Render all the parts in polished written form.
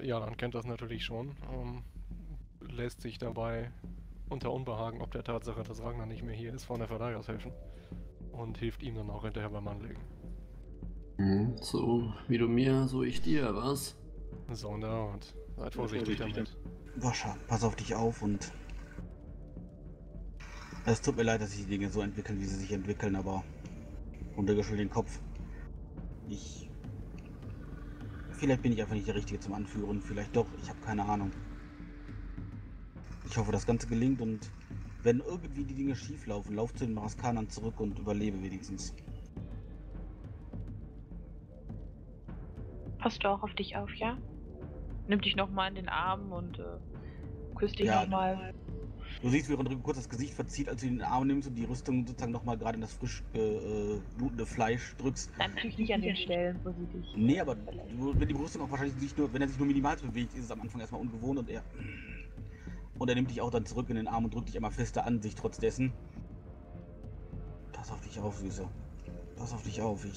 Jalan kennt das natürlich schon, lässt sich dabei unter Unbehagen ob der Tatsache, dass Ragnar nicht mehr hier ist, von der Verleih aus helfen und hilft ihm dann auch hinterher beim Anlegen. So wie du mir, so ich dir, was? So und seid vorsichtig damit. Wascha, pass auf dich auf und es tut mir leid, dass sich die Dinge so entwickeln, wie sie sich entwickeln, aber runtergeschüttelt den Kopf. Vielleicht bin ich einfach nicht der Richtige zum Anführen, vielleicht doch, ich habe keine Ahnung. Ich hoffe, das Ganze gelingt und wenn irgendwie die Dinge schief laufen, lauf zu den Maraskanern zurück und überlebe wenigstens. Passt du auch auf dich auf, ja? Nimm dich nochmal in den Arm und küsst dich Ja. nochmal. Du siehst, wie Rodrigo kurz das Gesicht verzieht, als du ihn in den Arm nimmst und die Rüstung sozusagen nochmal gerade in das frisch blutende Fleisch drückst. Nein, natürlich nicht an den Stellen, wo sie dich. Nee, aber wenn die Rüstung auch wahrscheinlich sich nur, wenn er sich nur minimal bewegt, ist es am Anfang erstmal ungewohnt und er nimmt dich auch dann zurück in den Arm und drückt dich einmal fester an sich trotz dessen. Pass auf dich auf, Süße. Pass auf dich auf,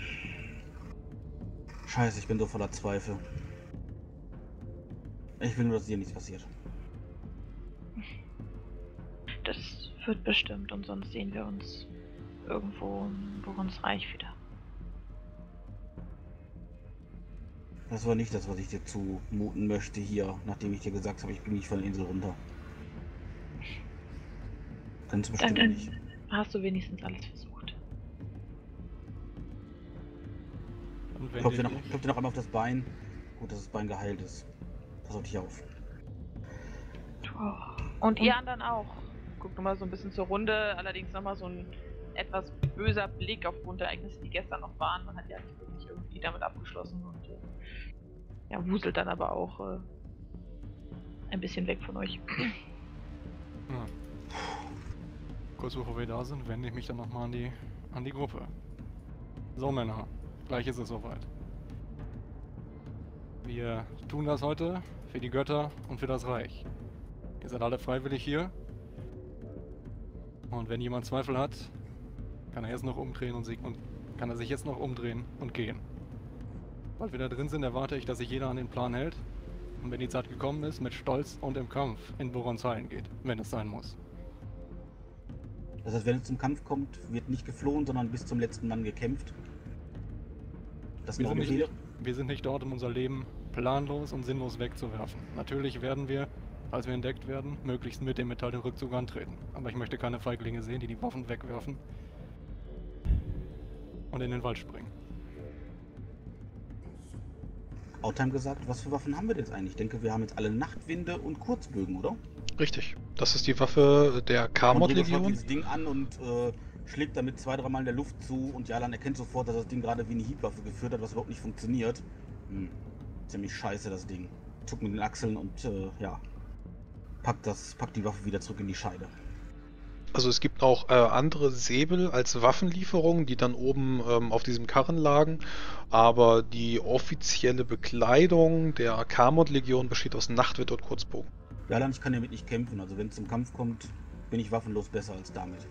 Scheiße, ich bin so voller Zweifel. Ich will nur, dass dir nichts passiert. Das wird bestimmt und sonst sehen wir uns irgendwo in Borons Reich wieder. Das war nicht das, was ich dir zumuten möchte hier, nachdem ich dir gesagt habe, ich bin nicht von der Insel runter. Ganz bestimmt Dann nicht. hast du wenigstens alles versucht. Und wenn Klopf dir noch einmal auf das Bein. Gut, dass das Bein geheilt ist. Pass auf dich auf. Und ihr anderen auch. Guckt nochmal so ein bisschen zur Runde, allerdings nochmal so ein etwas böser Blick aufgrund der Ereignisse, die gestern noch waren. Man hat ja nicht wirklich irgendwie damit abgeschlossen und ja, wuselt dann aber auch ein bisschen weg von euch. Ja. Kurz bevor wir da sind, wende ich mich dann nochmal an die Gruppe. So Männer, gleich ist es soweit. Wir tun das heute für die Götter und für das Reich. Ihr seid alle freiwillig hier. Und wenn jemand Zweifel hat, kann er jetzt noch umdrehen und kann er sich jetzt noch umdrehen und gehen. Sobald wir da drin sind, erwarte ich, dass sich jeder an den Plan hält. Und wenn die Zeit gekommen ist, mit Stolz und im Kampf in Borons Hallen geht, wenn es sein muss. Das heißt, wenn es zum Kampf kommt, wird nicht geflohen, sondern bis zum letzten Mann gekämpft. Das sind Wir sind nicht dort, um unser Leben planlos und sinnlos wegzuwerfen. Natürlich werden wir, falls wir entdeckt werden, möglichst mit dem Metall den Rückzug antreten. Aber ich möchte keine Feiglinge sehen, die die Waffen wegwerfen und in den Wald springen. Outtime gesagt, was für Waffen haben wir denn jetzt eigentlich? Ich denke, wir haben jetzt alle Nachtwinde und Kurzbögen, oder? Richtig. Das ist die Waffe der Kamot-Legion. Rodrigo schaut dieses Ding an und schlägt damit 2-3 Mal in der Luft zu und Jalan erkennt sofort, dass das Ding gerade wie eine Hiebwaffe geführt hat, was überhaupt nicht funktioniert. Ziemlich scheiße, das Ding. Zuckt mit den Achseln und packt die Waffe wieder zurück in die Scheide. Also es gibt auch andere Säbel als Waffenlieferungen, die dann oben auf diesem Karren lagen, aber die offizielle Bekleidung der Kamot-Legion besteht aus Nachtwind und Kurzbogen. Jalan, ich kann damit nicht kämpfen, also wenn es zum Kampf kommt, bin ich waffenlos besser als damit.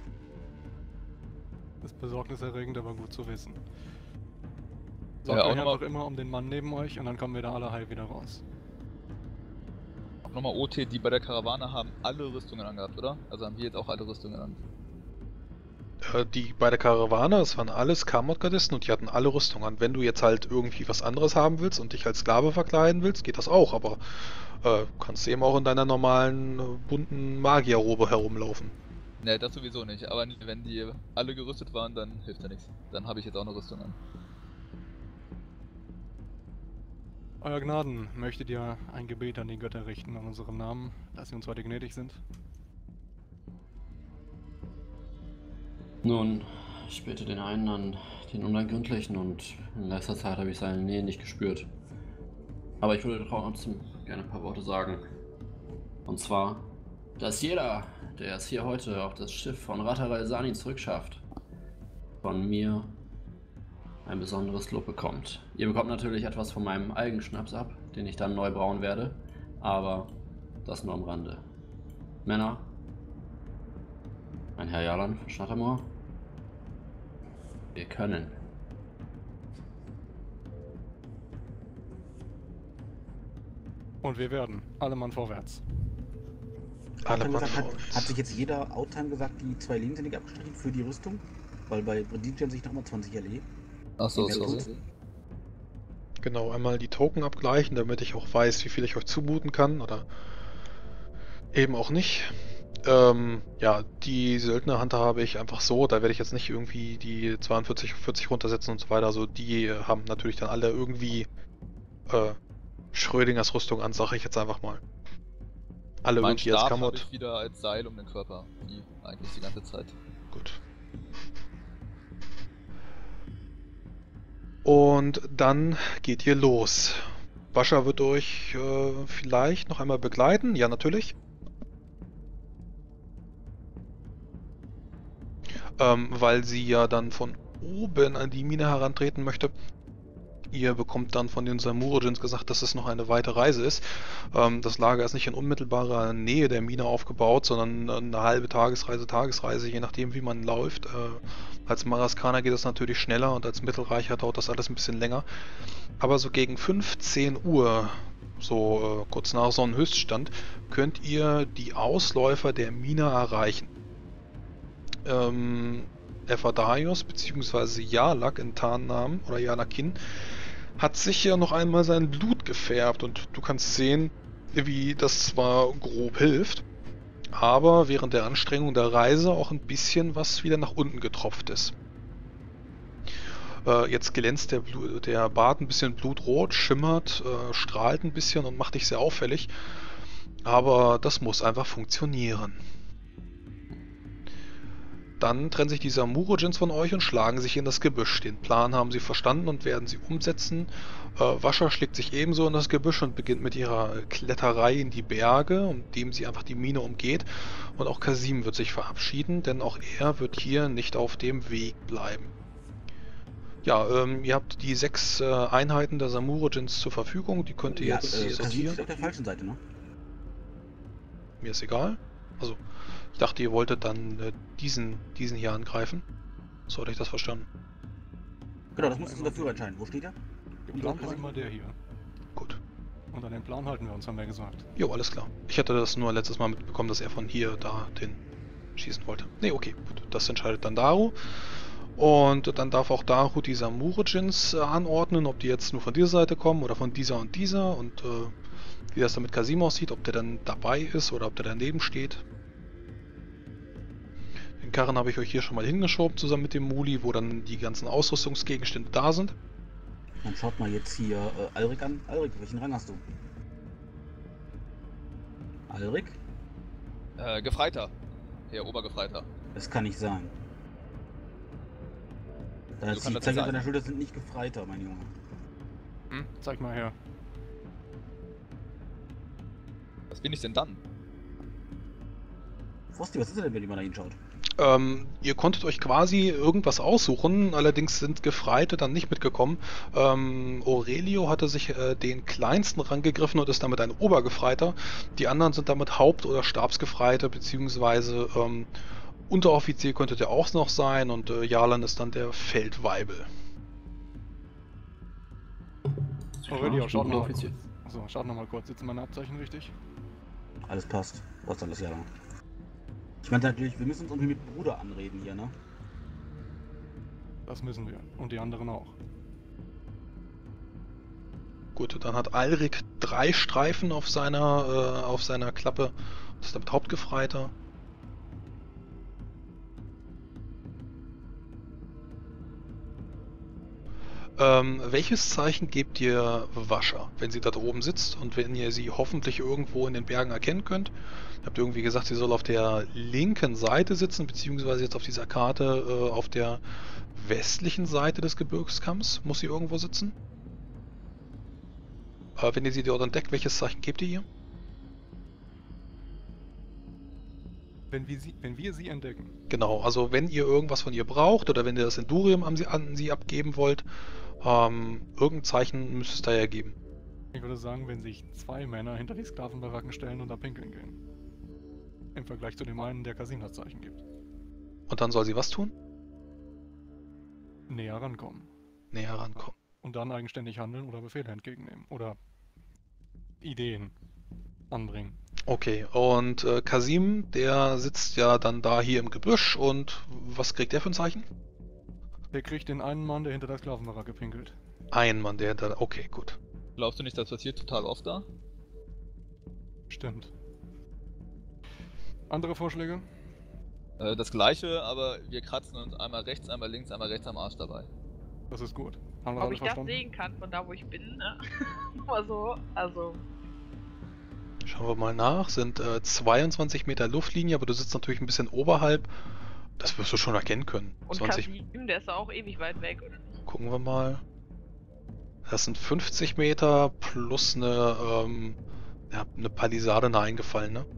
Das ist besorgniserregend, aber gut zu wissen. Sorgt Ja, euch einfach immer um den Mann neben euch und dann kommen wir da alle heil wieder raus. Nochmal OT, die bei der Karawane haben alle Rüstungen angehabt, oder? Also haben wir jetzt auch alle Rüstungen an. Die bei der Karawane, das waren alles Kamot-Gardisten und die hatten alle Rüstung an. Wenn du jetzt halt irgendwie was anderes haben willst und dich als Sklave verkleiden willst, geht das auch, aber kannst du eben auch in deiner normalen bunten Magierrobe herumlaufen. Ne, das sowieso nicht, aber wenn die alle gerüstet waren, dann hilft ja nichts. Dann habe ich jetzt auch eine Rüstung an. Euer Gnaden, möchtet ihr ein Gebet an die Götter richten in unserem Namen, dass sie uns heute gnädig sind? Nun, ich bete den einen an den Unergründlichen und in letzter Zeit habe ich seine Nähe nicht gespürt. Aber ich würde trotzdem gerne ein paar Worte sagen. Und zwar, dass jeder, der es hier heute auf das Schiff von Rataral Sani zurückschafft, von mir ein besonderes Lob bekommt. Ihr bekommt natürlich etwas von meinem Algenschnaps ab, den ich dann neu brauen werde, aber das nur am Rande. Männer, mein Herr Jalan von Schnattermoor, wir können. Und wir werden. Alle Mann vorwärts. Alle Mann Gesagt, vorwärts. hat sich jetzt jeder Outtime gesagt, die 2 Leben sind nicht abgestrichen für die Rüstung? Weil bei Predigen sich nochmal 20 LE. Achso, Mehr sorry. Tote. Genau, einmal die Token abgleichen, damit ich auch weiß, wie viel ich euch zumuten kann oder eben auch nicht. Ja, die Söldnerhunter habe ich einfach so, da werde ich jetzt nicht irgendwie die 42 auf 40 runtersetzen und so weiter. Also die haben natürlich dann alle irgendwie Schrödingers Rüstung an, sage ich jetzt einfach mal. Alle Mein irgendwie als Stab habe Kamot. ich wieder als Seil um den Körper. Wie eigentlich die ganze Zeit. Gut. Und dann geht ihr los. Bascha wird euch vielleicht noch einmal begleiten. Ja, natürlich. Weil sie ja dann von oben an die Mine herantreten möchte. Ihr bekommt dann von den Samurojins gesagt, dass es noch eine weite Reise ist. Das Lager ist nicht in unmittelbarer Nähe der Mine aufgebaut, sondern eine halbe Tagesreise, je nachdem wie man läuft. Als Maraskaner geht das natürlich schneller und als Mittelreicher dauert das alles ein bisschen länger. Aber so gegen 15 Uhr, so kurz nach Sonnenhöchststand, könnt ihr die Ausläufer der Mine erreichen. Evadaios bzw. Jalak in Tarnnamen oder Jalakin hat sich hier noch einmal sein Blut gefärbt und du kannst sehen, wie das zwar grob hilft, aber während der Anstrengung der Reise auch ein bisschen was wieder nach unten getropft ist. Jetzt glänzt der Bart ein bisschen blutrot, schimmert, strahlt ein bisschen und macht dich sehr auffällig, aber das muss einfach funktionieren. Dann trennen sich die Samurojins von euch und schlagen sich in das Gebüsch. Den Plan haben sie verstanden und werden sie umsetzen. Wascha schlägt sich ebenso in das Gebüsch und beginnt mit ihrer Kletterei in die Berge, indem sie einfach die Mine umgeht. Und auch Kasim wird sich verabschieden, denn auch er wird hier nicht auf dem Weg bleiben. Ja, ihr habt die 6 Einheiten der Samurojins zur Verfügung, die könnt ihr jetzt Kasim sortieren. steht auf der falschen Seite, ne? Mir ist egal. Also, ich dachte, ihr wolltet dann diesen hier angreifen. So hatte ich das verstanden. Genau, das muss jetzt unser Führer entscheiden. Wo steht er? Geplant ist immer der hier. Gut. Und an den Plan halten wir uns, haben wir gesagt. Jo, alles klar. Ich hatte das nur letztes Mal mitbekommen, dass er von hier da den schießen wollte. Ne, okay, gut. Das entscheidet dann Daru. Und dann darf auch Daru die Samurojins anordnen, ob die jetzt nur von dieser Seite kommen oder von dieser und dieser und wie das dann mit Kasim aussieht, ob der dann dabei ist oder ob der daneben steht. Den Karren habe ich euch hier schon mal hingeschoben, zusammen mit dem Muli, wo dann die ganzen Ausrüstungsgegenstände da sind. Dann schaut mal jetzt hier Alrik an. Alrik, welchen Rang hast du? Alrik? Gefreiter. Herr Obergefreiter. Das kann nicht sein. So Das kann die das Zeichen sein. auf deiner Schulter sind nicht Gefreiter, mein Junge. Hm? Zeig mal her. Was bin ich denn dann? Frosti, was ist denn, wenn jemand da hinschaut? Ihr konntet euch quasi irgendwas aussuchen, allerdings sind Gefreite dann nicht mitgekommen. Aurelio hatte sich den kleinsten Rang gegriffen und ist damit ein Obergefreiter. Die anderen sind damit Haupt- oder Stabsgefreite, beziehungsweise Unteroffizier könnte der auch noch sein und Jalan ist dann der Feldweibel. Aurelio, schaut noch mal kurz. Offizier. So, schaut noch mal kurz. Sitzen meine Abzeichen richtig? Alles passt. Was alles ja lang. Ich meinte natürlich, wir müssen uns irgendwie mit Bruder anreden hier, ne? Das müssen wir. Und die anderen auch. Gut, dann hat Alrik 3 Streifen auf seiner Klappe und ist damit Hauptgefreiter. Welches Zeichen gebt ihr Wascha, wenn sie da oben sitzt und wenn ihr sie hoffentlich irgendwo in den Bergen erkennen könnt? Ihr habt irgendwie gesagt, sie soll auf der linken Seite sitzen, beziehungsweise jetzt auf dieser Karte auf der westlichen Seite des Gebirgskamms. Muss sie irgendwo sitzen? Wenn ihr sie dort entdeckt, welches Zeichen gebt ihr ihr? Wenn wir sie entdecken. Genau, also wenn ihr irgendwas von ihr braucht oder wenn ihr das Endurium an sie abgeben wollt, irgendein Zeichen müsste es da ja geben. Ich würde sagen, wenn sich 2 Männer hinter die Sklavenbaracken stellen und da pinkeln gehen. Im Vergleich zu dem einen, der Kasim das Zeichen gibt. Und dann soll sie was tun? Näher rankommen. Näher rankommen. Und dann eigenständig handeln oder Befehle entgegennehmen. Oder Ideen anbringen. Okay, und Kasim, der sitzt ja dann da hier im Gebüsch und was kriegt der für ein Zeichen? Der kriegt den einen Mann, der hinter der Sklavenwache gepinkelt. Ein Mann, der da. Okay, gut. Glaubst du nicht, das passiert total oft da? Stimmt. Andere Vorschläge? Das gleiche, aber wir kratzen uns einmal rechts, einmal links, einmal rechts am Arsch dabei. Das ist gut. Haben wir Ob alle ich das verstanden? sehen kann von da, wo ich bin, ne? Nur so, also. Schauen wir mal nach. Sind 22 Meter Luftlinie, aber du sitzt natürlich ein bisschen oberhalb. Das wirst du schon erkennen können. Und 20. Kasim, der ist doch auch ewig weit weg, oder nicht? Gucken wir mal. Das sind 50 Meter plus eine Palisade nah eingefallen, ne?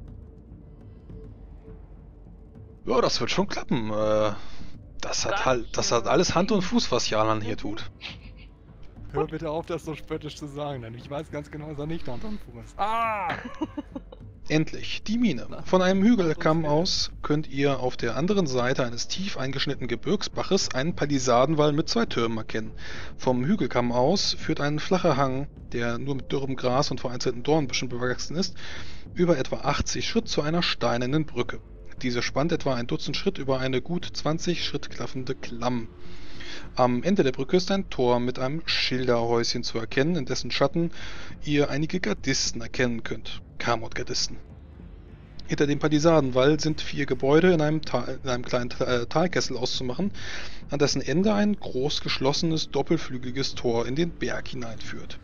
Ja, das wird schon klappen. Das hat alles Hand und Fuß, was Jalan hier tut. Hör bitte auf, das so spöttisch zu sagen, denn ich weiß ganz genau, dass er nicht Anton Fuß ist. Ah! Endlich, die Mine. Von einem Hügelkamm aus könnt ihr auf der anderen Seite eines tief eingeschnittenen Gebirgsbaches einen Palisadenwall mit 2 Türmen erkennen. Vom Hügelkamm aus führt ein flacher Hang, der nur mit dürrem Gras und vereinzelten Dornbüschen bewachsen ist, über etwa 80 Schritt zu einer steinernen Brücke. Diese spannt etwa ein Dutzend Schritt über eine gut 20 Schritt klaffende Klamm. Am Ende der Brücke ist ein Tor mit einem Schilderhäuschen zu erkennen, in dessen Schatten ihr einige Gardisten erkennen könnt. Kamot-Gardisten. Hinter dem Palisadenwall sind 4 Gebäude in einem kleinen Talkessel auszumachen, an dessen Ende ein groß geschlossenes, doppelflügeliges Tor in den Berg hineinführt.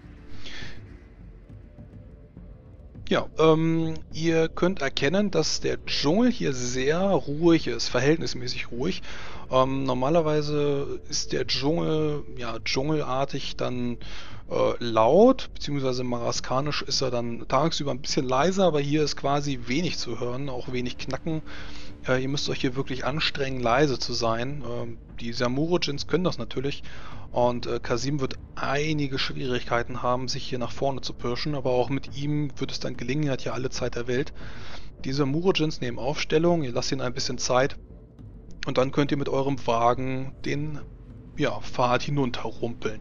Ja, ihr könnt erkennen, dass der Dschungel hier sehr ruhig ist, verhältnismäßig ruhig. Normalerweise ist der Dschungel, ja, dschungelartig dann laut, beziehungsweise maraskanisch ist er dann tagsüber ein bisschen leiser, aber hier ist quasi wenig zu hören, auch wenig Knacken. Ihr müsst euch hier wirklich anstrengen, leise zu sein. Die Samurojins können das natürlich. Und Kasim wird einige Schwierigkeiten haben, sich hier nach vorne zu pirschen, aber auch mit ihm wird es dann gelingen, er hat ja alle Zeit der Welt. Die Samurojins nehmen Aufstellung, ihr lasst ihnen ein bisschen Zeit und dann könnt ihr mit eurem Wagen den Pfad hinunterrumpeln.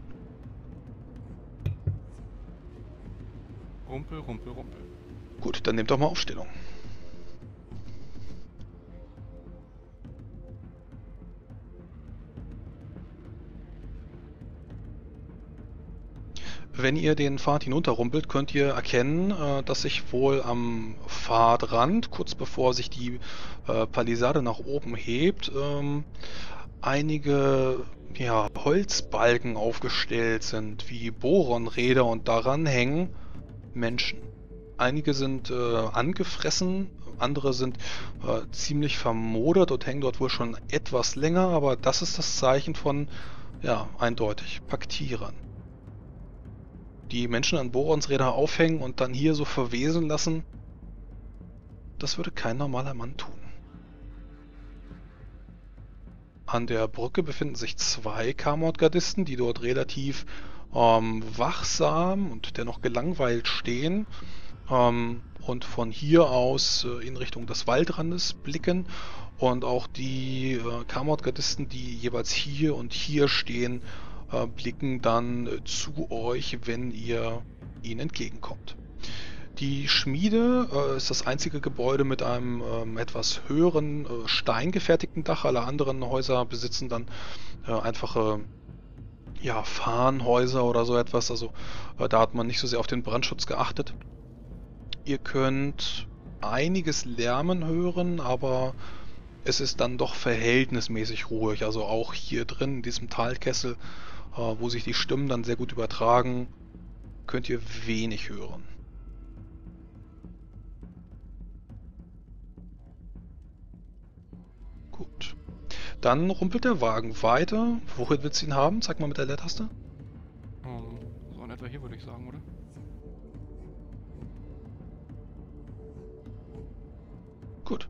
Rumpel, rumpel, rumpel. Gut, dann nehmt doch mal Aufstellung. Wenn ihr den Pfad hinunterrumpelt, könnt ihr erkennen, dass sich wohl am Pfadrand, kurz bevor sich die Palisade nach oben hebt, einige Holzbalken aufgestellt sind, wie Bohrenräder, und daran hängen Menschen. Einige sind angefressen, andere sind ziemlich vermodert und hängen dort wohl schon etwas länger, aber das ist das Zeichen von, eindeutig, Paktierern. Die Menschen an Bohrensräder aufhängen und dann hier so verwesen lassen, das würde kein normaler Mann tun. An der Brücke befinden sich 2 Kamot-Gardisten, die dort relativ wachsam und dennoch gelangweilt stehen und von hier aus in Richtung des Waldrandes blicken. Und auch die Kamot-Gardisten, die jeweils hier und hier stehen, blicken dann zu euch, wenn ihr ihnen entgegenkommt. Die Schmiede ist das einzige Gebäude mit einem etwas höheren steingefertigten Dach. Alle anderen Häuser besitzen dann einfache Farnhäuser oder so etwas. Also da hat man nicht so sehr auf den Brandschutz geachtet. Ihr könnt einiges Lärmen hören, aber es ist dann doch verhältnismäßig ruhig. Also auch hier drin in diesem Talkessel, wo sich die Stimmen dann sehr gut übertragen, könnt ihr wenig hören. Gut. Dann rumpelt der Wagen weiter. Wohin willst du ihn haben? Zeig mal mit der Leertaste. So in etwa hier würde ich sagen, oder? Gut.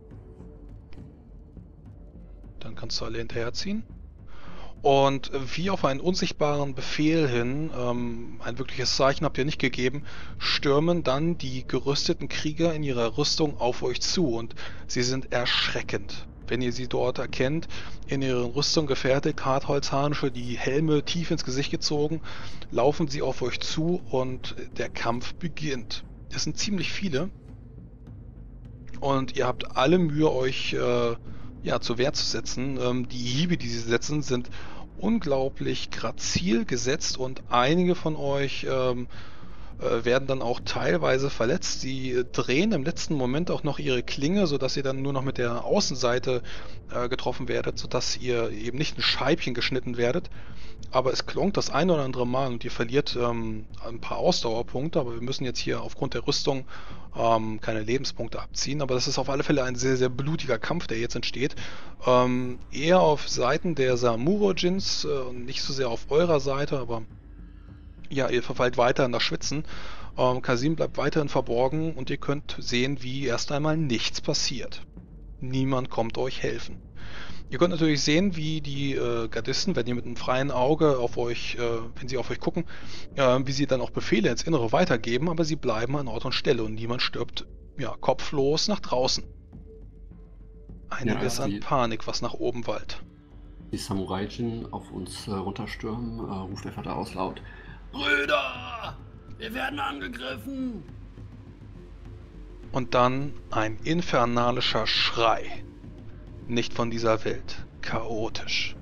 Dann kannst du alle hinterherziehen. Und wie auf einen unsichtbaren Befehl hin, ein wirkliches Zeichen habt ihr nicht gegeben, stürmen dann die gerüsteten Krieger in ihrer Rüstung auf euch zu und sie sind erschreckend. Wenn ihr sie dort erkennt, in ihren Rüstung gefertigt, Hartholzharnische, die Helme tief ins Gesicht gezogen, laufen sie auf euch zu und der Kampf beginnt. Das sind ziemlich viele. Und ihr habt alle Mühe, euch ja, zur Wehr zu setzen. Die Hiebe, die sie setzen, sind unglaublich grazil gesetzt und einige von euch werden dann auch teilweise verletzt. Sie drehen im letzten Moment auch noch ihre Klinge, sodass ihr dann nur noch mit der Außenseite getroffen werdet, sodass ihr eben nicht ein Scheibchen geschnitten werdet. Aber es klonkt das ein oder andere Mal und ihr verliert ein paar Ausdauerpunkte, aber wir müssen jetzt hier aufgrund der Rüstung keine Lebenspunkte abziehen. Aber das ist auf alle Fälle ein sehr, sehr blutiger Kampf, der jetzt entsteht. Eher auf Seiten der Samuro-Jins und nicht so sehr auf eurer Seite, aber ja, ihr verfallt weiter in das Schwitzen. Kasim bleibt weiterhin verborgen und ihr könnt sehen, wie erst einmal nichts passiert. Niemand kommt euch helfen. Ihr könnt natürlich sehen, wie die Gardisten, wenn ihr mit einem freien Auge auf euch, wenn sie auf euch gucken, wie sie dann auch Befehle ins Innere weitergeben, aber sie bleiben an Ort und Stelle und niemand stirbt ja, kopflos nach draußen. Einiges an Panik, was nach oben wallt. Die Samurai-Jin auf uns runterstürmen, ruft der Vater aus laut: Brüder! Wir werden angegriffen! Und dann ein infernalischer Schrei. Nicht von dieser Welt. Chaotisch.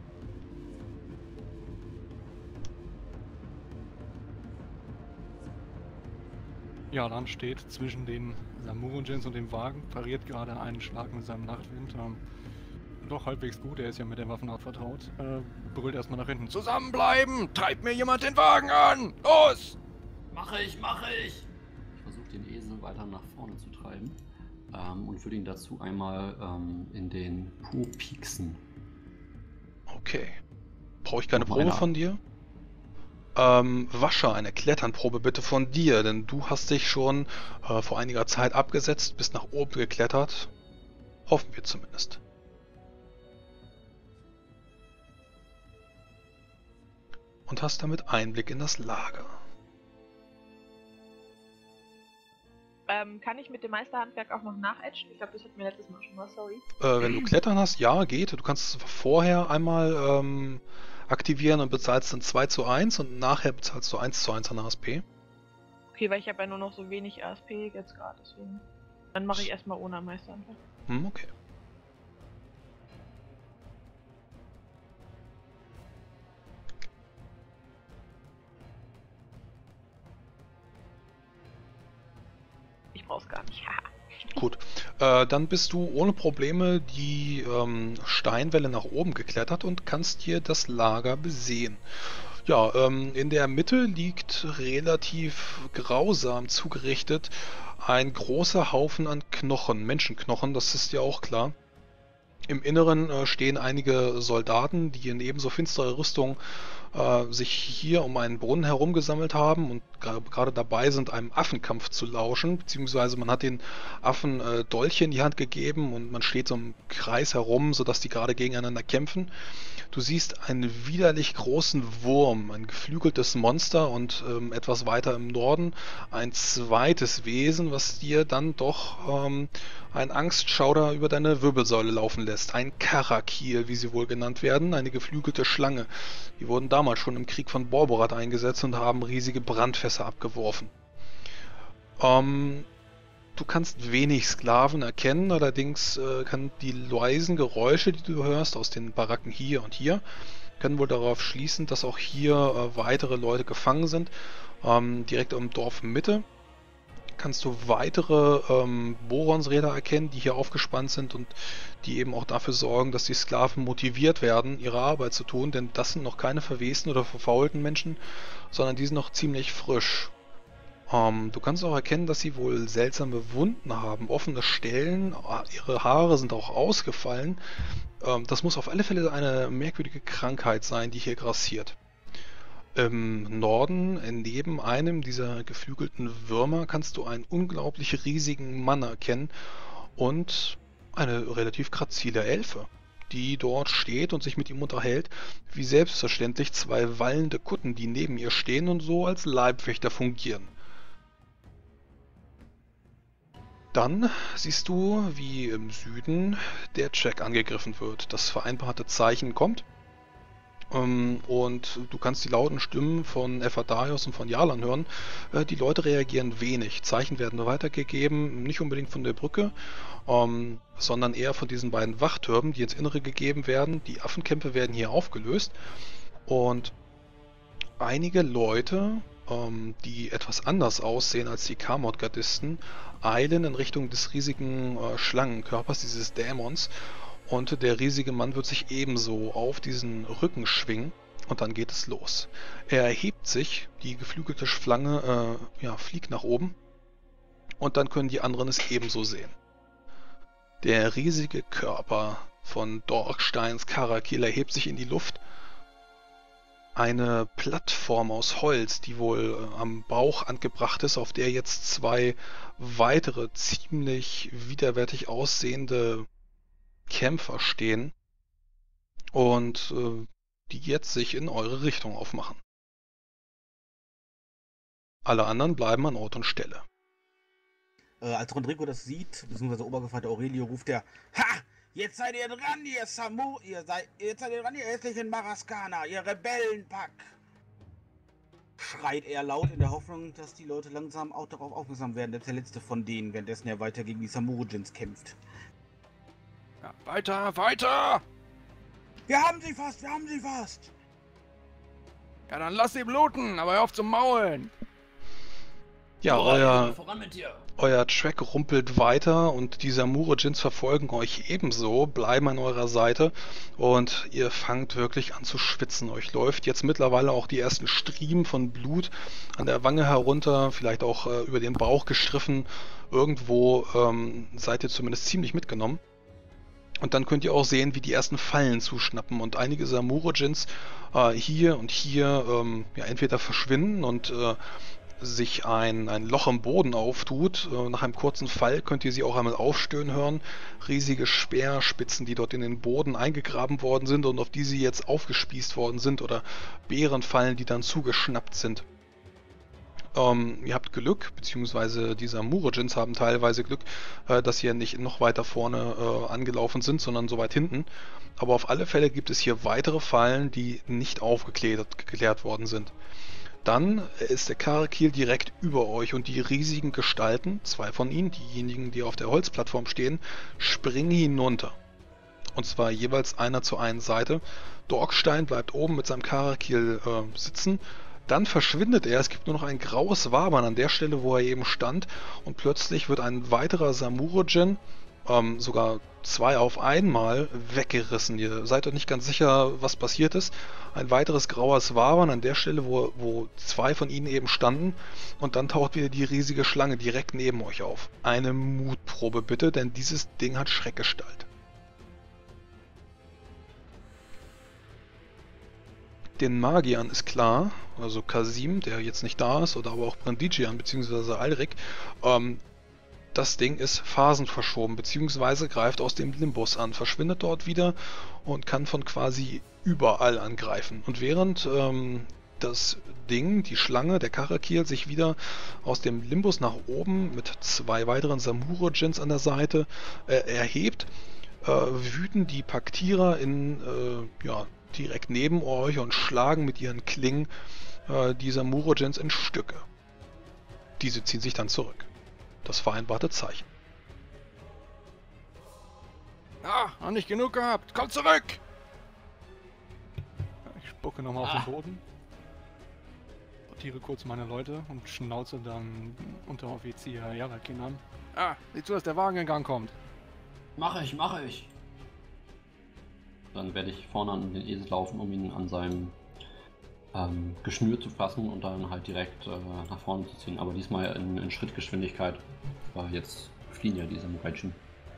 Ja, dann steht zwischen den Samuro-Jins und dem Wagen, pariert gerade einen Schlag mit seinem Nachtwind. Doch halbwegs gut, er ist ja mit der Waffenart vertraut. Brüllt erstmal nach hinten: Zusammenbleiben! Treibt mir jemand den Wagen an! Los! Mache ich! Ich versuche den Esel weiter nach vorne zu treiben und würde ihn dazu einmal in den Po pieksen. Okay. Brauche ich keine Probe von dir? Wasche, eine Kletternprobe bitte von dir, denn du hast dich schon vor einiger Zeit abgesetzt, bist nach oben geklettert. Hoffen wir zumindest. Und hast damit Einblick in das Lager. Kann ich mit dem Meisterhandwerk auch noch nachätschen? Ich glaube, das hatten wir letztes Mal schon mal, sorry. Wenn du Klettern hast, ja, geht. Du kannst es vorher einmal aktivieren und bezahlst dann 2:1 und nachher bezahlst du 1:1 an ASP. Okay, weil ich habe ja nur noch so wenig ASP jetzt gerade, deswegen. Dann mache ich erstmal ohne Meisterhandwerk. Okay. Ich brauch's gar nicht. Gut, dann bist du ohne Probleme die Steinwelle nach oben geklettert und kannst hier das Lager besehen. Ja, in der Mitte liegt relativ grausam zugerichtet ein großer Haufen an Knochen, Menschenknochen, das ist ja auch klar. Im Inneren stehen einige Soldaten, die in ebenso finsterer Rüstung sich hier um einen Brunnen herumgesammelt haben und gerade dabei sind, einem Affenkampf zu lauschen, beziehungsweise man hat den Affen Dolche in die Hand gegeben und man steht so im Kreis herum, sodass die gerade gegeneinander kämpfen. Du siehst einen widerlich großen Wurm, ein geflügeltes Monster und etwas weiter im Norden ein zweites Wesen, was dir dann doch ein Angstschauder über deine Wirbelsäule laufen lässt. Ein Karakil, wie sie wohl genannt werden, eine geflügelte Schlange. Die wurden damals schon im Krieg von Borborat eingesetzt und haben riesige Brandfässer abgeworfen. Du kannst wenig Sklaven erkennen, allerdings kann die leisen Geräusche, die du hörst aus den Baracken hier und hier, können wohl darauf schließen, dass auch hier weitere Leute gefangen sind. Direkt im Dorf Mitte kannst du weitere Boronsräder erkennen, die hier aufgespannt sind und die eben auch dafür sorgen, dass die Sklaven motiviert werden, ihre Arbeit zu tun, denn das sind noch keine verwesten oder verfaulten Menschen, sondern die sind noch ziemlich frisch. Du kannst auch erkennen, dass sie wohl seltsame Wunden haben, offene Stellen, ihre Haare sind auch ausgefallen. Das muss auf alle Fälle eine merkwürdige Krankheit sein, die hier grassiert. Im Norden, neben einem dieser geflügelten Würmer, kannst du einen unglaublich riesigen Mann erkennen und eine relativ grazile Elfe, die dort steht und sich mit ihm unterhält, wie selbstverständlich zwei wallende Kutten, die neben ihr stehen und so als Leibwächter fungieren. Dann siehst du, wie im Süden der Check angegriffen wird. Das vereinbarte Zeichen kommt Und du kannst die lauten Stimmen von Ephadaios und von Jalan hören. Die Leute reagieren wenig. Zeichen werden weitergegeben, nicht unbedingt von der Brücke, sondern eher von diesen beiden Wachtürmen, die ins Innere gegeben werden. Die Affenkämpfe werden hier aufgelöst. Und einige Leute, die etwas anders aussehen als die Kamot-Gardisten, eilen in Richtung des riesigen Schlangenkörpers, dieses Dämons. Und der riesige Mann wird sich ebenso auf diesen Rücken schwingen und dann geht es los. Er erhebt sich, die geflügelte Schlange fliegt nach oben und dann können die anderen es ebenso sehen. Der riesige Körper von Dorksteins Karakil erhebt sich in die Luft. Eine Plattform aus Holz, die wohl am Bauch angebracht ist, auf der jetzt zwei weitere ziemlich widerwärtig aussehende Kämpfer stehen und die jetzt sich in eure Richtung aufmachen. Alle anderen bleiben an Ort und Stelle. Als Rodrigo das sieht, beziehungsweise Obergevatter Aurelio, ruft er: Ha! Jetzt seid ihr dran, ihr jetzt seid ihr dran, ihr hässlichen Maraskaner, ihr Rebellenpack! Schreit er laut in der Hoffnung, dass die Leute langsam auch darauf aufmerksam werden, dass der letzte von denen währenddessen er weiter gegen die Samurajins kämpft. Ja, weiter, weiter! Wir haben sie fast, wir haben sie fast! Ja, dann lass sie bluten, aber hör auf zu maulen! Ja, voran mit dir. euer Track rumpelt weiter und die Samurajins verfolgen euch ebenso, bleiben an eurer Seite und ihr fangt wirklich an zu schwitzen. Euch läuft jetzt mittlerweile auch die ersten Striemen von Blut an der Wange herunter, vielleicht auch über den Bauch gestriffen. Irgendwo seid ihr zumindest ziemlich mitgenommen. Und dann könnt ihr auch sehen, wie die ersten Fallen zuschnappen und einige Samurajins hier und hier entweder verschwinden und sich ein Loch im Boden auftut. Nach einem kurzen Fall könnt ihr sie auch einmal aufstöhnen hören. Riesige Speerspitzen, die dort in den Boden eingegraben worden sind und auf die sie jetzt aufgespießt worden sind, oder Bärenfallen, die dann zugeschnappt sind. Ihr habt Glück, beziehungsweise die Samurajins haben teilweise Glück, dass sie nicht noch weiter vorne angelaufen sind, sondern so weit hinten. Aber auf alle Fälle gibt es hier weitere Fallen, die nicht aufgeklärt worden sind. Dann ist der Karakil direkt über euch und die riesigen Gestalten, zwei von ihnen, diejenigen, die auf der Holzplattform stehen, springen hinunter. Und zwar jeweils einer zur einen Seite. Dorkstein bleibt oben mit seinem Karakil sitzen. Dann verschwindet er, es gibt nur noch ein graues Wabern an der Stelle, wo er eben stand. Und plötzlich wird ein weiterer Samurajin, sogar zwei auf einmal, weggerissen. Ihr seid euch nicht ganz sicher, was passiert ist. Ein weiteres graues Wabern an der Stelle, wo zwei von ihnen eben standen. Und dann taucht wieder die riesige Schlange direkt neben euch auf. Eine Mutprobe bitte, denn dieses Ding hat Schreckgestalt. Den Magiern ist klar, also Kasim, der jetzt nicht da ist, oder aber auch Brandigian bzw. Alrik, das Ding ist phasenverschoben, beziehungsweise greift aus dem Limbus an, verschwindet dort wieder und kann von quasi überall angreifen. Und während das Ding, die Schlange, der Karakil, sich wieder aus dem Limbus nach oben mit zwei weiteren Samurajins an der Seite erhebt, wüten die Paktierer direkt neben euch und schlagen mit ihren Klingen die Samurajins in Stücke. Diese ziehen sich dann zurück. Das vereinbarte Zeichen. Ah, noch nicht genug gehabt. Komm zurück! Ich spucke nochmal auf den Boden. Sortiere kurz meine Leute und schnauze dann Unteroffizier Jarakin an. Ah, sieh zu, dass der Wagen in Gang kommt. Mache ich. Dann werde ich vorne an den Esel laufen, um ihn an seinem Geschnür zu fassen und dann halt direkt nach vorne zu ziehen. Aber diesmal in Schrittgeschwindigkeit, weil jetzt fliehen ja diese Samurajin.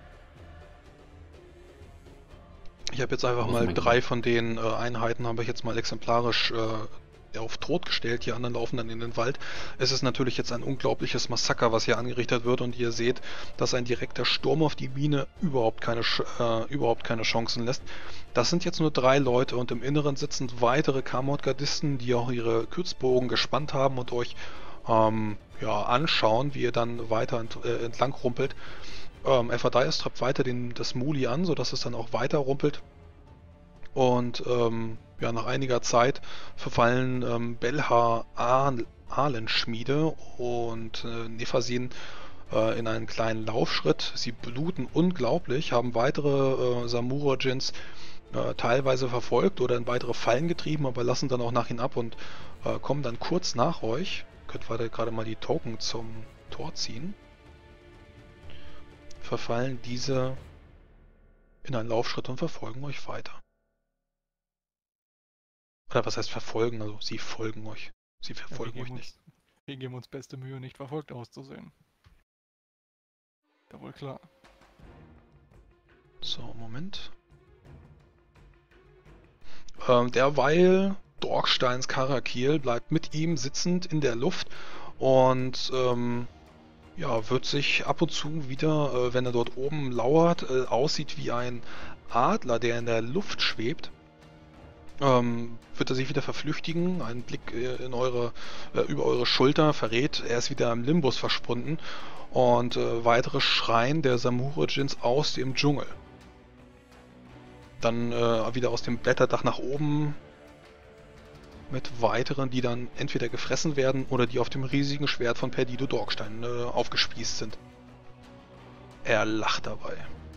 Ich habe jetzt einfach mal 3 von den Einheiten, habe ich jetzt mal exemplarisch auf Tod gestellt, die anderen laufen dann in den Wald. Es ist natürlich jetzt ein unglaubliches Massaker, was hier angerichtet wird, und ihr seht, dass ein direkter Sturm auf die Mine überhaupt keine Chancen lässt. Das sind jetzt nur 3 Leute und im Inneren sitzen weitere Kamot-Gardisten, die auch ihre Kürzbogen gespannt haben und euch anschauen, wie ihr dann weiter entlang rumpelt. Ephadaios treibt weiter das Muli an, sodass es dann auch weiter rumpelt. Und ja, nach einiger Zeit verfallen Belha Ahlenschmiede und Nephasin in einen kleinen Laufschritt. Sie bluten unglaublich, haben weitere Samura-Djinns teilweise verfolgt oder in weitere Fallen getrieben, aber lassen dann auch nach ihnen ab und kommen dann kurz nach euch. Könnt weiter gerade mal die Token zum Tor ziehen. Verfallen diese in einen Laufschritt und verfolgen euch weiter. Oder was heißt verfolgen? Also sie folgen euch. Sie verfolgen euch nicht. Wir geben uns beste Mühe, nicht verfolgt auszusehen. Ja, wohl klar. So, Moment. Derweil Dorksteins Karakiel bleibt mit ihm sitzend in der Luft und ja, wird sich ab und zu wieder, wenn er dort oben lauert, aussieht wie ein Adler, der in der Luft schwebt, wird er sich wieder verflüchtigen. Ein Blick über eure Schulter verrät, er ist wieder im Limbus verschwunden und weitere Schreien der Samura-Djinns aus dem Dschungel. Dann wieder aus dem Blätterdach nach oben mit weiteren, die dann entweder gefressen werden oder die auf dem riesigen Schwert von Perdido Dorkstein aufgespießt sind. Er lacht dabei.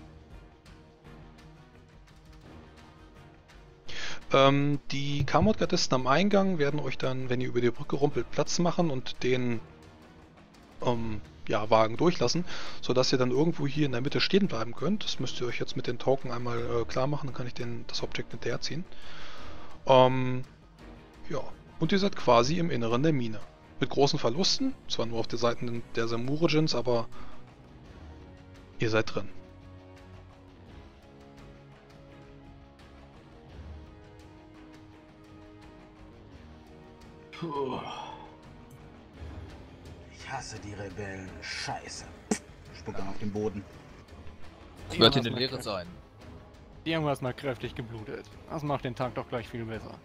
Die Kamot-Gardisten am Eingang werden euch dann, wenn ihr über die Brücke rumpelt, Platz machen und den ja, Wagen durchlassen, sodass ihr dann irgendwo hier in der Mitte stehen bleiben könnt. Das müsst ihr euch jetzt mit den Token einmal klar machen, dann kann ich das Objekt hinterherziehen. Ja, und ihr seid quasi im Inneren der Mine. Mit großen Verlusten, zwar nur auf der Seite der Samura-Djinns, aber ihr seid drin. Puh. Ich hasse die Rebellen. Scheiße. Spuck dann auf den Boden. Es wird in der Leere sein. Die haben erstmal kräftig geblutet. Das macht den Tag doch gleich viel besser.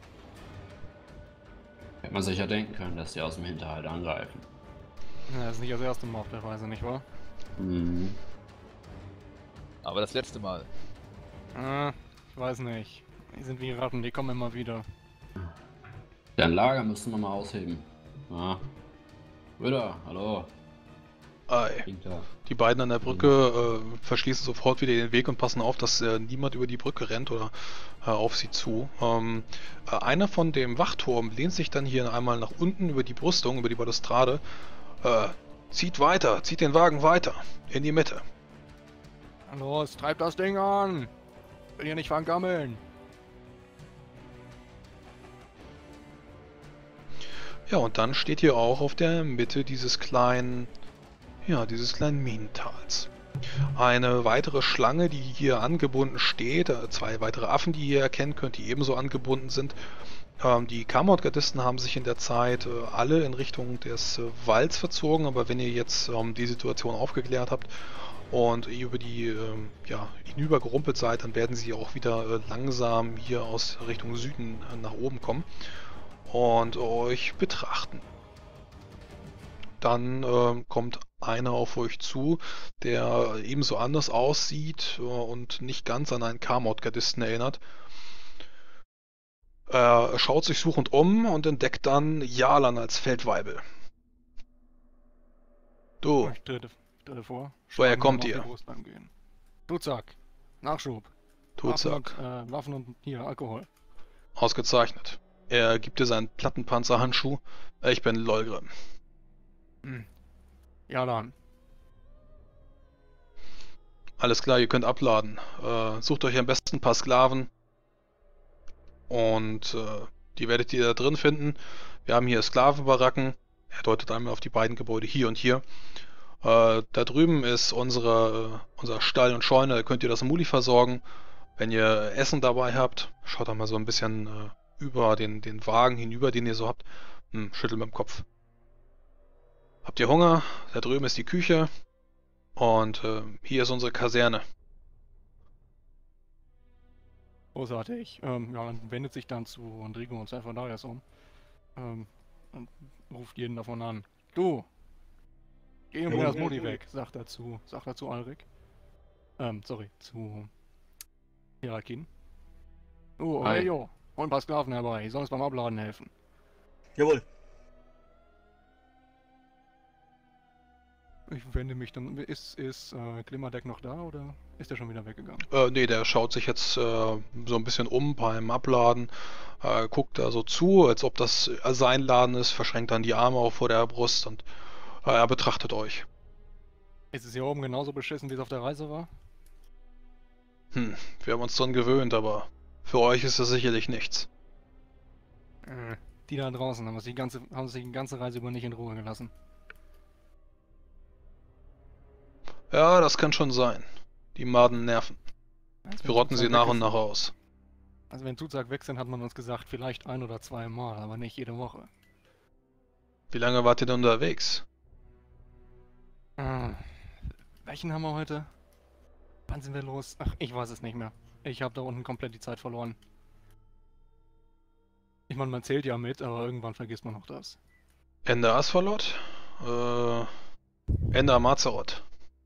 Hätte man sich ja denken können, dass die aus dem Hinterhalt angreifen. Ja, das ist nicht das erste Mal auf der Reise, nicht wahr? Mhm. Aber das letzte Mal. Ich weiß nicht. Die sind wie Ratten, die kommen immer wieder. Dein Lager müssen wir mal ausheben. Ja. Wieder, hallo. Ei. Die beiden an der Brücke verschließen sofort wieder den Weg und passen auf, dass niemand über die Brücke rennt oder auf sie zu. Einer von dem Wachturm lehnt sich dann hier einmal nach unten über die Brüstung, über die Balustrade. Zieht weiter, zieht den Wagen weiter, in die Mitte. Los, treib das Ding an! Will hier nicht vergammeln. Ja, und dann steht ihr auch auf der Mitte dieses kleinen Minentals. Eine weitere Schlange, die hier angebunden steht, zwei weitere Affen, die ihr erkennen könnt, die ebenso angebunden sind. Die Kamot-Gardisten haben sich in der Zeit alle in Richtung des Walds verzogen, aber wenn ihr jetzt die Situation aufgeklärt habt und über die hinüber gerumpelt seid, dann werden sie auch wieder langsam hier aus Richtung Süden nach oben kommen und euch betrachten. Dann kommt einer auf euch zu, der ebenso anders aussieht und nicht ganz an einen Kamot-Gardisten erinnert. Er schaut sich suchend um und entdeckt dann Yalan als Feldwaibel. Du, Ich trete vor. woher Schweigen kommt auf die ihr? Brust angehen. Tutzak. Nachschub. Tutzak. Waffen und hier, Alkohol. Ausgezeichnet. Er gibt dir seinen Plattenpanzerhandschuh. Ich bin Lolgrim. Ja, dann. Alles klar, ihr könnt abladen. Sucht euch am besten ein paar Sklaven. Und die werdet ihr da drin finden. Wir haben hier Sklavenbaracken. Er deutet einmal auf die beiden Gebäude hier und hier. Da drüben ist unser Stall und Scheune. Da könnt ihr das Muli versorgen. Wenn ihr Essen dabei habt, schaut da mal so ein bisschen über den Wagen hinüber, den ihr so habt. Schüttelt mit dem Kopf. Habt ihr Hunger? Da drüben ist die Küche. Und hier ist unsere Kaserne. Großartig. Ja, dann wendet sich dann zu Rodrigo und Salvadarius um. Und ruft jeden davon an. Du! Geh und bring das Modi weg, sagt er zu Alrik. Sorry, zu Hirakin. Du, Aurelio! Hol ein paar Sklaven herbei, die sollen uns beim Abladen helfen. Jawohl. Ich wende mich dann. Ist Glimmerdeck noch da oder ist der schon wieder weggegangen? Nee, der schaut sich jetzt so ein bisschen um beim Abladen, guckt da so zu, als ob das sein Laden ist, verschränkt dann die Arme auch vor der Brust und er betrachtet euch. Ist es hier oben genauso beschissen, wie es auf der Reise war? Wir haben uns dran gewöhnt, aber für euch ist das sicherlich nichts. Die da draußen haben sich die ganze Reise über nicht in Ruhe gelassen. Ja, das kann schon sein. Die Maden nerven. Also Wir wenn rotten sie Zuzag nach weg und ist- nach aus. Also wenn Zuzag weg sind, hat man uns gesagt, vielleicht 1 oder 2 Mal, aber nicht jede Woche. Wie lange wart ihr denn unterwegs? Welchen haben wir heute? Wann sind wir los? Ach, ich weiß es nicht mehr. Ich habe da unten komplett die Zeit verloren. Ich meine, man zählt ja mit, aber irgendwann vergisst man auch das. Ende Asphalot? Ende Amazaroth.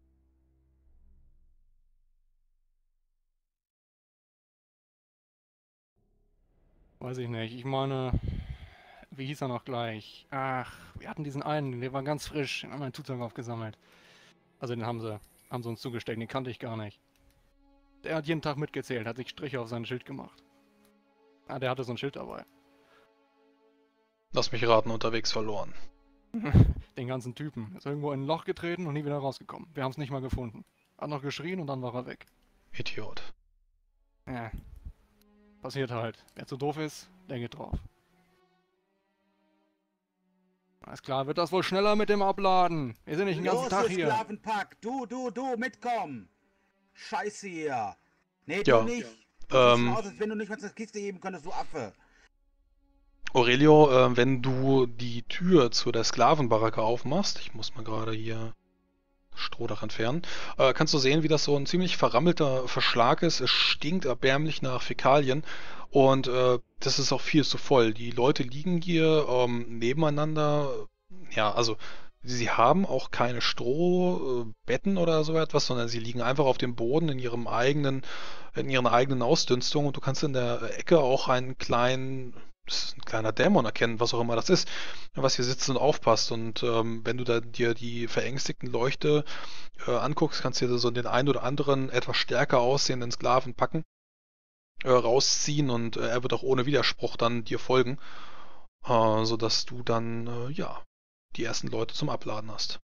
Weiß ich nicht. Ich meine, wie hieß er noch gleich? Ach, wir hatten diesen einen, der war ganz frisch, den haben wir einen Zuzug aufgesammelt. Also den haben sie uns zugesteckt, den kannte ich gar nicht. Der hat jeden Tag mitgezählt, hat sich Striche auf sein Schild gemacht. Ah, der hatte so ein Schild dabei. Lass mich raten, unterwegs verloren. Den ganzen Typen. Ist irgendwo in ein Loch getreten und nie wieder rausgekommen. Wir haben es nicht mal gefunden. Hat noch geschrien und dann war er weg. Idiot. Ja. Passiert halt. Wer zu doof ist, der geht drauf. Alles klar, wird das wohl schneller mit dem Abladen. Wir sind nicht den ganzen Los, Tag ihr hier. Sklavenpack. Du, mitkommen. Scheiße hier. Nee, Ja, du nicht. Du siehst ähm, schon aus, als wenn du nicht mal zur Kiste heben könntest, du Affe. Aurelio, wenn du die Tür zu der Sklavenbaracke aufmachst, ich muss mal gerade hier Strohdach entfernen, kannst du sehen, wie das so ein ziemlich verrammelter Verschlag ist. Es stinkt erbärmlich nach Fäkalien und das ist auch viel zu voll. Die Leute liegen hier nebeneinander. Ja, also sie haben auch keine Strohbetten oder so etwas, sondern sie liegen einfach auf dem Boden in ihren eigenen Ausdünstungen und du kannst in der Ecke auch das ist ein kleiner Dämon erkennen, was auch immer das ist, was hier sitzt und aufpasst. Und wenn du da dir die verängstigten Leuchte anguckst, kannst du dir so den einen oder anderen etwas stärker aussehenden Sklaven rausziehen und er wird auch ohne Widerspruch dann dir folgen, sodass du dann, die ersten Leute zum Abladen hast.